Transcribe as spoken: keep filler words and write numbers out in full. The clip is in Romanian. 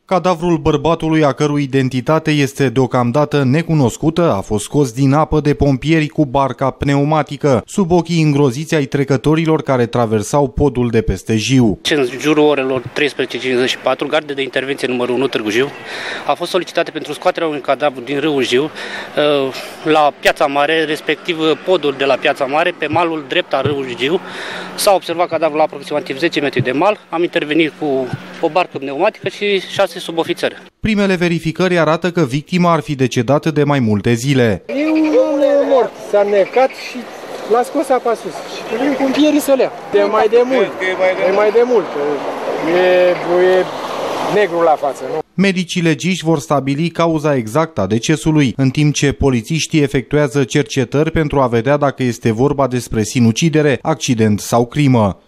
Cadavrul bărbatului, a cărui identitate este deocamdată necunoscută, a fost scos din apă de pompieri cu barca pneumatică, sub ochii îngroziți ai trecătorilor care traversau podul de peste Jiu. În jurul orelor treisprezece cincizeci și patru, garde de intervenție numărul unu Târgu Jiu a fost solicitată pentru scoaterea unui cadavru din râul Jiu la Piața Mare, respectiv podul de la Piața Mare, pe malul drept al râului Jiu. S-a observat cadavrul la aproximativ zece metri de mal, am intervenit cu o barcă pneumatică și șase subofițeri. Primele verificări arată că victima ar fi decedat de mai multe zile. E un om mort, s-a necat și l-a scos apa sus și vin pompierii să le ia. De mai de mult, e mai de mult, e, e negru la față, nu? Medicii legiști vor stabili cauza exactă a decesului, în timp ce polițiștii efectuează cercetări pentru a vedea dacă este vorba despre sinucidere, accident sau crimă.